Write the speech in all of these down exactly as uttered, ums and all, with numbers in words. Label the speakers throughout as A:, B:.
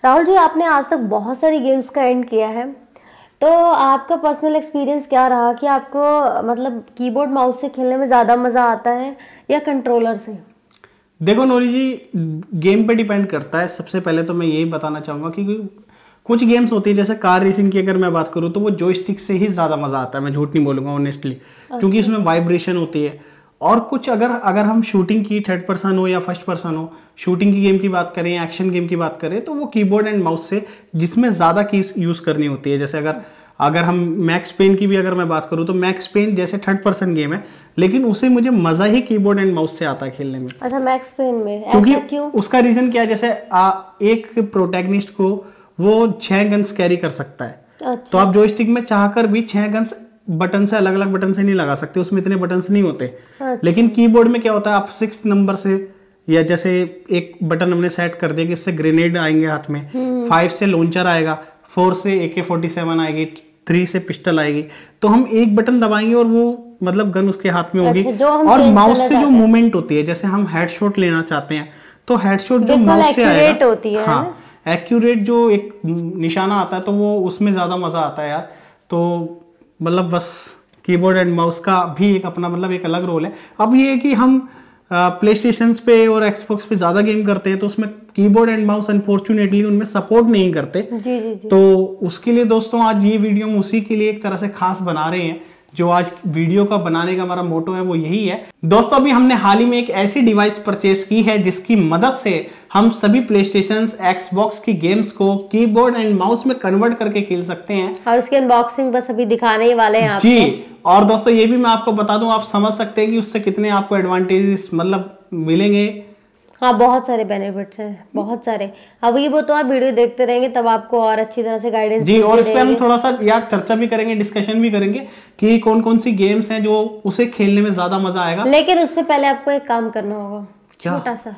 A: राहुल जी, आपने आज तक बहुत सारी गेम्स का एंड किया है, तो आपका पर्सनल एक्सपीरियंस क्या रहा कि आपको मतलब कीबोर्ड माउस से खेलने में ज़्यादा मज़ा आता है या कंट्रोलर से?
B: देखो नोरी जी, गेम पे डिपेंड करता है। सबसे पहले तो मैं यही बताना चाहूँगा कि कुछ गेम्स होती है, जैसे कार रेसिंग की अगर मैं बात करूँ तो वो जॉयस्टिक से ही ज़्यादा मज़ा आता है, मैं झूठ नहीं बोलूँगा ऑनेस्टली, क्योंकि उसमें वाइब्रेशन होती है। और कुछ अगर अगर हम शूटिंग की, थर्ड पर्सन हो या फर्स्ट पर्सन हो, शूटिंग की गेम की बात करें, एक्शन गेम की बात करें, तो वो कीबोर्ड एंड माउस से जिसमें ज़्यादा कीज यूज़ करनी होती है। जैसे अगर अगर हम मैक्स पेन की भी अगर मैं बात करूँ तो मैक्स पेन जैसे थर्ड पर्सन गेम है, लेकिन उसे मुझे मज़ा ही कीबोर्ड एंड माउस से आता है खेलने में।
A: अच्छा, मैक्स पेन में
B: क्योंकि
A: ऐसा क्यों?
B: उसका रीज़न क्या है, जैसे आ, एक प्रोटैगनिस्ट को वो छः गन्स कैरी कर सकता है।
A: अच्छा।
B: तो आप जॉयस्टिक में चाहकर भी छः गन्स बटन से अलग अलग बटन से नहीं लगा सकते, उसमें इतने बटन्स नहीं होते।
A: अच्छा।
B: लेकिन कीबोर्ड में क्या होता है, आप सिक्स नंबर से, या जैसे एक बटन हमने सेट कर दिया कि इससे ग्रेनेड आएंगे हाथ में, फाइव से लॉन्चर आएगा, फोर से ए के फोर्टी सेवन आएगी, थ्री से पिस्टल आएगी, तो हम एक बटन दबाएंगे और वो मतलब गन उसके हाथ में होगी।
A: अच्छा,
B: और माउस से जो मूवमेंट होती है, जैसे हम हेडशॉट लेना चाहते हैं तो हेडशॉट जो माउस से आएगा,
A: होती है,
B: हाँ एक्यूरेट जो एक निशाना आता है, तो वो उसमें ज्यादा मजा आता है यार। तो मतलब बस कीबोर्ड एंड माउस का भी एक अपना मतलब एक अलग रोल है। अब ये है कि हम प्ले स्टेशन पे और एक्सबॉक्स पे ज़्यादा गेम करते हैं, तो उसमें कीबोर्ड एंड माउस अनफॉर्चुनेटली उनमें सपोर्ट नहीं करते।
A: जी, जी, जी।
B: तो उसके लिए दोस्तों आज ये वीडियो हम उसी के लिए एक तरह से खास बना रहे हैं। जो आज वीडियो का बनाने का हमारा मोटो है वो यही है। दोस्तों अभी हमने हाल ही में एक ऐसी डिवाइस परचेज की है जिसकी मदद से हम सभी प्ले स्टेशन, एक्सबॉक्स की गेम्स को कीबोर्ड एंड माउस में कन्वर्ट करके खेल सकते हैं।
A: और उसकी अनबॉक्सिंग बस अभी दिखाने ही वाले हैं आपको।
B: जी, और दोस्तों ये भी मैं आपको बता दूं, आप समझ सकते हैं कि उससे कितने आपको एडवांटेजेस मतलब मिलेंगे।
A: हाँ, बहुत सारे बेनिफिट्स हैं, बहुत सारे। अब ये वो तो आप वीडियो देखते रहेंगे तब आपको और अच्छी तरह से गाइडेंस
B: जी। और इस पे हम थोड़ा सा यार चर्चा भी करेंगे, डिस्कशन भी करेंगे कि कौन कौन सी गेम्स हैं जो उसे खेलने में ज्यादा मजा आएगा।
A: लेकिन उससे पहले आपको एक काम करना होगा,
B: क्या?
A: छोटा सा,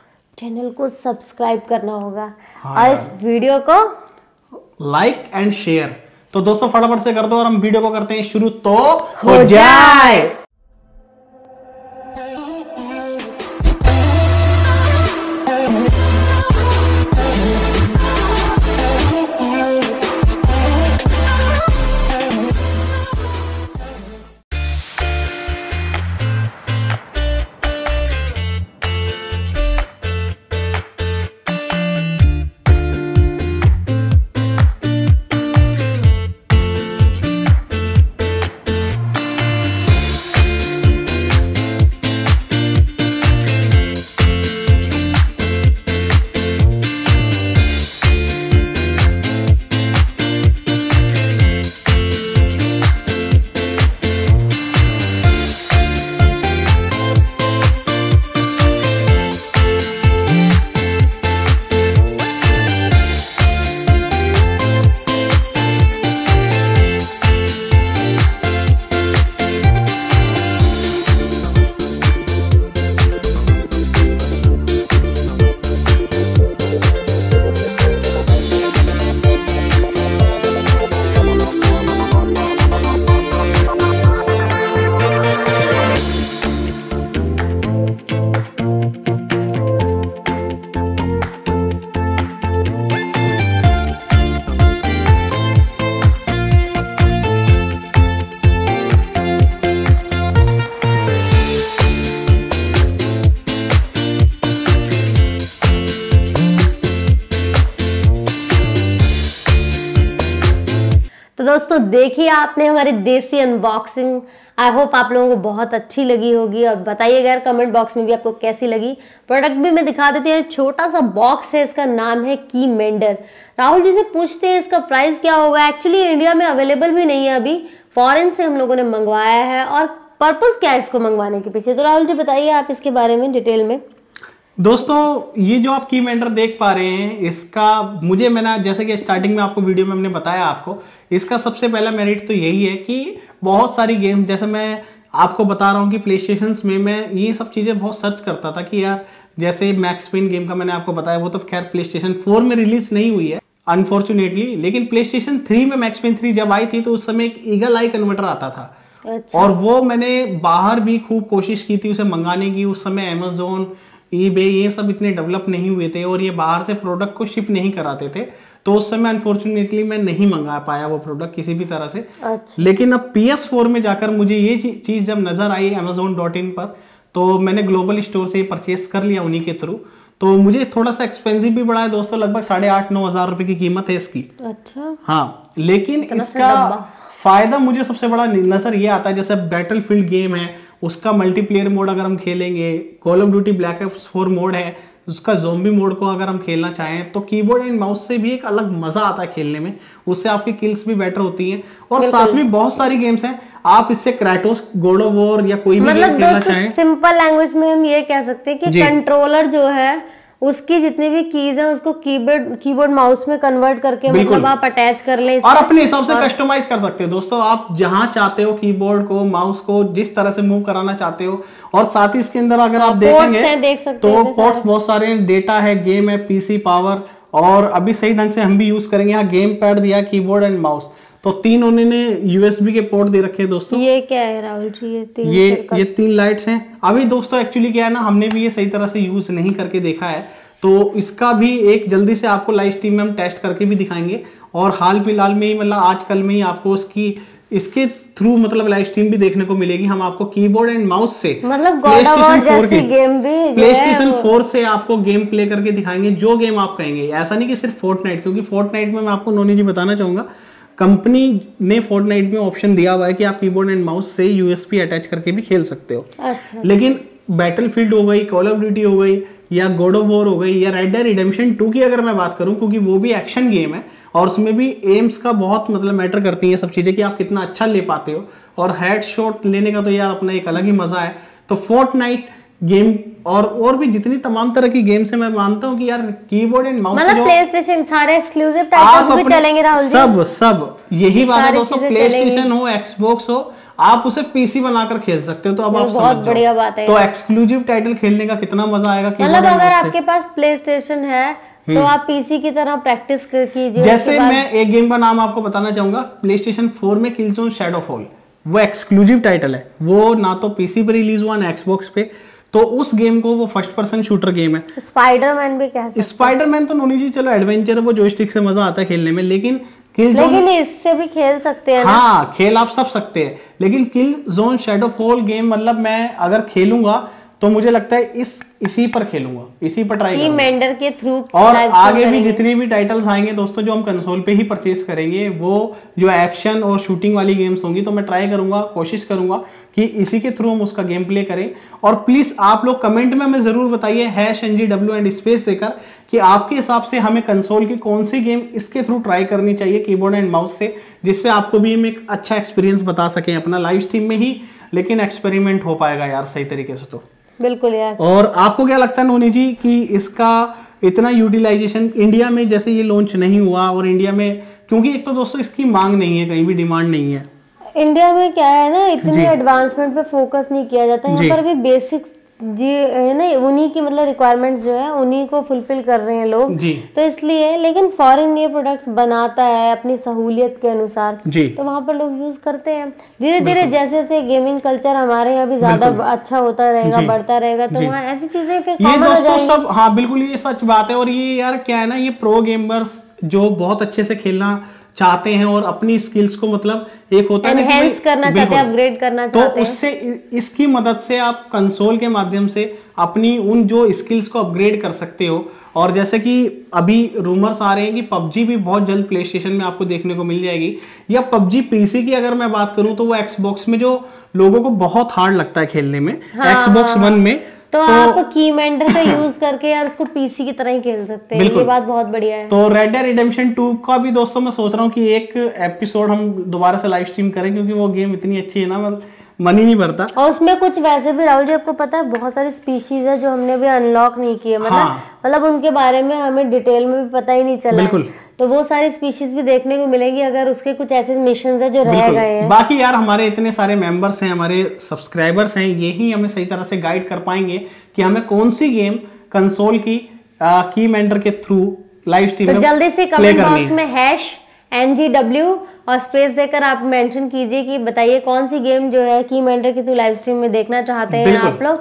A: चैनल को सब्सक्राइब करना होगा।
B: हाँ
A: और इस वीडियो को
B: लाइक एंड शेयर। तो दोस्तों फटाफट से कर दो और हम वीडियो को करते हैं शुरू, तो
A: हो, हो जाए। तो दोस्तों देखिए आपने हमारी देसी अनबॉक्सिंग। आई होप आप लोगों को बहुत अच्छी लगी होगी और बताइएगा यार कमेंट बॉक्स में भी आपको कैसी लगी। प्रोडक्ट भी मैं दिखा देती हूँ, छोटा सा बॉक्स है, इसका नाम है की मेंडर। राहुल जी से पूछते हैं इसका प्राइस क्या होगा। एक्चुअली इंडिया में अवेलेबल भी नहीं है अभी, फॉरेन से हम लोगों ने मंगवाया है। और पर्पस क्या है इसको मंगवाने के पीछे, तो राहुल जी बताइए आप इसके बारे में डिटेल में।
B: दोस्तों ये जो आप की मेंडर देख पा रहे हैं, इसका मुझे मैंने जैसे कि स्टार्टिंग में आपको वीडियो में हमने बताया आपको, इसका सबसे पहला मेरिट तो यही है कि बहुत सारी गेम्स, जैसे मैं आपको बता रहा हूँ कि प्ले स्टेशन में मैं ये सब चीज़ें बहुत सर्च करता था कि यार जैसे मैक्स पेन गेम का मैंने आपको बताया, वो तो खैर प्ले स्टेशन फोर में रिलीज नहीं हुई है अनफॉर्चुनेटली, लेकिन प्ले स्टेशन थ्री में मैक्स पेन थ्री जब आई थी तो उस समय एक ईगल आई कन्वर्टर आता था। अच्छा। और वो मैंने बाहर भी खूब कोशिश की थी उसे मंगाने की। उस समय अमेजोन, ईबे ये सब इतने डेवलप नहीं हुए थे और ये बाहर से प्रोडक्ट को शिप नहीं कराते थे, तो उस समय अनफॉर्चुनेटली मैं नहीं मंगा पाया वो प्रोडक्ट किसी भी तरह से।
A: अच्छा।
B: लेकिन अब पी एस फोर में जाकर मुझे ये चीज़ जब नज़र आई अमेजोन डॉट इन पर, तो मैंने ग्लोबल स्टोर से परचेस कर लिया उन्हीं के थ्रू। तो मुझे थोड़ा सा एक्सपेंसिव भी पड़ा है दोस्तों, लगभग साढ़े आठ नौ हज़ार रुपये की कीमत है इसकी।
A: अच्छा।
B: हाँ, लेकिन इसका फायदा मुझे सबसे बड़ा नजर ये आता है, जैसे बैटलफील्ड गेम है उसका मल्टीप्लेयर मोड अगर हम खेलेंगे, Call of Duty Black Ops four mode है उसका ज़ॉम्बी मोड को अगर हम खेलना चाहें तो कीबोर्ड एंड माउस से भी एक अलग मजा आता है खेलने में, उससे आपकी किल्स भी बेटर होती हैं। और साथ में बहुत सारी गेम्स हैं, आप इससे क्रैटोस, गॉड ऑफ वॉर या कोई भी
A: मतलब
B: गेम खेलना चाहें।
A: सिंपल लैंग्वेज में हम ये कह सकते हैं कि कंट्रोलर जो है उसकी जितनी भी कीज है उसको कीबोर्ड कीबोर्ड माउस में कन्वर्ट करके मतलब आप अटैच कर ले
B: और अपने हिसाब से कस्टमाइज कर सकते हो दोस्तों, आप जहां चाहते हो कीबोर्ड को माउस को जिस तरह से मूव कराना चाहते हो। और साथ ही इसके अंदर अगर आप देखेंगे
A: देख सकते
B: तो पोर्ट्स बहुत सारे हैं, डेटा है, गेम है, पीसी पावर, और अभी सही ढंग से हम भी यूज करेंगे। यहाँ गेम पैड दिया, कीबोर्ड एंड माउस, तो तीन उन्होंने यूएसबी के पोर्ट दे रखे हैं दोस्तों।
A: ये क्या है राहुल जी? ये तीन
B: ये ये तीन लाइट्स हैं। अभी दोस्तों एक्चुअली क्या है ना, हमने भी ये सही तरह से यूज नहीं करके देखा है, तो इसका भी एक जल्दी से आपको लाइव स्ट्रीम में हम टेस्ट करके भी दिखाएंगे। और हाल फिलहाल में ही मतलब आजकल में ही आपको इसकी इसके थ्रू मतलब लाइव स्ट्रीम भी देखने को मिलेगी। हम आपको कीबोर्ड एंड माउस से
A: मतलब गॉड ऑफ वॉर जैसी गेम भी
B: प्ले स्टेशन फोर से आपको गेम प्ले करके दिखाएंगे, जो गेम आप कहेंगे। ऐसा नहीं कि सिर्फ फोर्टनाइट, क्योंकि फोर्टनाइट में मैं आपको नोनी जी बताना चाहूंगा, कंपनी ने फोर्टनाइट में ऑप्शन दिया हुआ है कि आप कीबोर्ड एंड माउस से यूएसबी अटैच करके भी खेल सकते हो।
A: अच्छा।
B: लेकिन बैटलफील्ड हो गई, कॉल ऑफ ड्यूटी हो गई, या गॉड ऑफ वॉर हो गई, या रेड डेड रिडेम्पशन टू की अगर मैं बात करूं, क्योंकि वो भी एक्शन गेम है और उसमें भी एम्स का बहुत मतलब मैटर करती है सब चीजें कि आप कितना अच्छा ले पाते हो। और हेड शॉट लेने का तो यार अपना एक अलग ही मजा है। तो फोर्टनाइट गेम और और भी जितनी तमाम तरह की गेम्स है, मैं मानता हूँ कि यार कीबोर्ड एंड माउस
A: मतलब प्लेस्टेशन सारे एक्सक्लूसिव टाइटल्स भी चलेंगे राहुल जी।
B: सब सब यही बात है दोस्तों, प्लेस्टेशन हो, एक्सबॉक्स हो, आप उसे पीसी बनाकर खेल सकते हो। तो अब आप
A: बहुत बढ़िया बात है।
B: तो एक्सक्लूसिव टाइटल खेलने का कितना मजा आएगा।
A: मतलब अगर आपके पास प्लेस्टेशन है तो आप पीसी की तरह प्रैक्टिस कीजिए।
B: जैसे मैं एक गेम का नाम आपको बताना चाहूंगा, प्लेस्टेशन फोर में किलज़ोन शैडोफॉल, वो एक्सक्लूसिव टाइटल है, वो ना तो पीसी पे रिलीज हुआ ना एक्सबॉक्स पे। तो उस गेम को, वो फर्स्ट पर्सन शूटर गेम है।
A: स्पाइडरमैन भी कह सकते हैं।
B: स्पाइडरमैन तो नोनी जी चलो एडवेंचर है, वो जॉयस्टिक से मजा आता है खेलने में, लेकिन किल
A: लेकिन इससे भी खेल सकते हैं ना?
B: हाँ, खेल आप सब सकते हैं, लेकिन किल जोन शैडोफॉल गेम मतलब मैं अगर खेलूंगा तो मुझे लगता है इस इसी पर खेलूंगा, इसी पर ट्राई करूंगा
A: मेंडर के थ्रू।
B: और आगे भी जितनी भी टाइटल्स आएंगे दोस्तों जो हम कंसोल पे ही परचेज करेंगे, वो जो एक्शन और शूटिंग वाली गेम्स होंगी, तो मैं ट्राई करूंगा, कोशिश करूंगा कि इसी के थ्रू हम उसका गेम प्ले करें। और प्लीज आप लोग कमेंट में हमें जरूर बताइए hash N G W and space देकर कि आपके हिसाब से हमें कंसोल की कौन सी गेम इसके थ्रू ट्राई करनी चाहिए कीबोर्ड एंड माउस से, जिससे आपको भी हम एक अच्छा एक्सपीरियंस बता सकें अपना लाइव स्ट्रीम में ही, लेकिन एक्सपेरिमेंट हो पाएगा यार सही तरीके से। तो
A: बिल्कुल यार।
B: और आपको क्या लगता है नोनी जी कि इसका इतना यूटिलाइजेशन इंडिया में जैसे ये लॉन्च नहीं हुआ, और इंडिया में क्योंकि एक तो दोस्तों इसकी मांग नहीं है, कहीं भी डिमांड नहीं है,
A: इंडिया में क्या है ना, इतनी एडवांसमेंट पे फोकस नहीं किया जाता यहाँ पर भी। बेसिक्स जी है ना, उन्हीं की मतलब रिक्वायरमेंट्स जो है उन्हीं को फुलफिल कर रहे हैं लोग जी। तो इसलिए, लेकिन फॉरेन ये प्रोडक्ट्स बनाता है अपनी सहूलियत के अनुसार जी, तो वहाँ पर लोग यूज करते हैं। धीरे धीरे जैसे जैसे गेमिंग कल्चर हमारे यहाँ भी ज्यादा अच्छा होता रहेगा, बढ़ता रहेगा, तो वहाँ ऐसी चीजें फिर कॉमन हो जाएंगी सब।
B: हाँ बिल्कुल, ये सच बात है। और ये यार क्या है ना, ये प्रो गेमर्स जो बहुत अच्छे से खेलना चाहते हैं और अपनी स्किल्स को मतलब एक होता है
A: एनहेंस करना चाहते हैं, अपग्रेड करना चाहते हैं,
B: तो उससे इसकी मदद से आप कंसोल के माध्यम से अपनी उन जो स्किल्स को अपग्रेड कर सकते हो। और जैसे कि अभी रूमर्स आ रहे हैं कि पबजी भी बहुत जल्द प्ले स्टेशन में आपको देखने को मिल जाएगी, या पबजी पीसी की अगर मैं बात करूं तो वो एक्सबॉक्स में जो लोगों को बहुत हार्ड लगता है खेलने में, एक्सबॉक्स वन में,
A: तो, तो आप कीमेंडर का यूज करके यार उसको पीसी की तरह ही खेल सकते हैं। ये बात बहुत बढ़िया है।
B: तो रेड डेड रिडेम्पशन टू का भी दोस्तों मैं सोच रहा हूँ कि एक एपिसोड हम दोबारा से लाइव स्ट्रीम करें, क्योंकि वो गेम इतनी अच्छी है ना, मतलब मन ही नहीं भरता।
A: और उसमें कुछ वैसे भी राहुल जी आपको पता है बहुत सारी स्पीशीज है जो हमने भी अनलॉक नहीं किए, मतलब हाँ। मतलब उनके बारे में हमें डिटेल में भी पता ही नहीं चला। बिल्कुल। तो वो सारी स्पीशीज भी देखने को मिलेगी अगर उसके कुछ ऐसे मिशंस है जो रह गए हैं।
B: बाकी यार हमारे इतने सारे मेंबर्स हैं, हमारे सब्सक्राइबर्स हैं, यही हमें सही तरह से गाइड कर पाएंगे कि हमें कौन सी गेम कंसोल की की मेंडर के थ्रू लाइव स्ट्रीम
A: में जल्दी से कमेंट बॉक्स में हैश एन जी डब्ल्यू और स्पेस देकर आप मेंशन कीजिए कि बताइए कौन सी गेम जो है की मेंडर के थ्रू लाइव स्ट्रीम में देखना चाहते हैं आप लोग।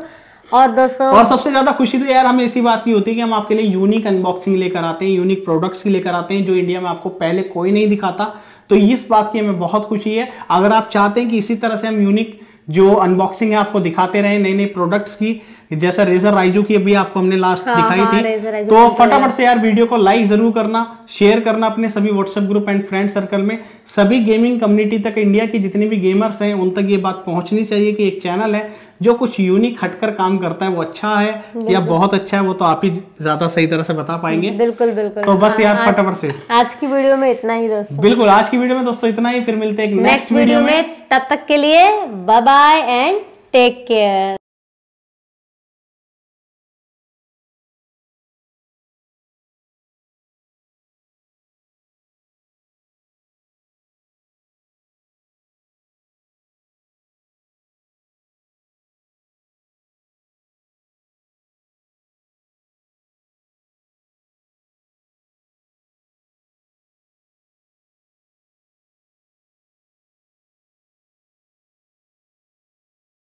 A: और दोस्तों
B: और सबसे ज्यादा खुशी तो यार हमें इसी बात की होती है कि हम आपके लिए यूनिक अनबॉक्सिंग लेकर आते हैं, यूनिक प्रोडक्ट्स की लेकर आते हैं जो इंडिया में आपको पहले कोई नहीं दिखाता। तो इस बात की हमें बहुत खुशी है। अगर आप चाहते हैं कि इसी तरह से हम यूनिक जो अनबॉक्सिंग है आपको दिखाते रहे नए नए प्रोडक्ट्स की, जैसा रेजर राइजो की अभी आपको हमने लास्ट
A: हाँ,
B: दिखाई
A: हाँ,
B: थी, तो फटाफट से यार वीडियो को लाइक जरूर करना, शेयर करना अपने सभी WhatsApp group and friend circle में। सभी गेमिंग कम्युनिटी तक, इंडिया की जितनी भी गेमर्स हैं उन तक ये बात पहुंचनी चाहिए कि एक चैनल है जो कुछ यूनिक हटकर काम करता है, वो अच्छा है या बहुत अच्छा है वो तो आप ही ज्यादा सही तरह से बता पाएंगे।
A: बिल्कुल बिल्कुल।
B: तो बस यार फटाफट से
A: आज की वीडियो में इतना ही दोस्तों।
B: बिल्कुल, आज की वीडियो में दोस्तों इतना ही, फिर मिलते हैं एक नेक्स्ट वीडियो में।
A: तब तक के लिए bye bye and take care.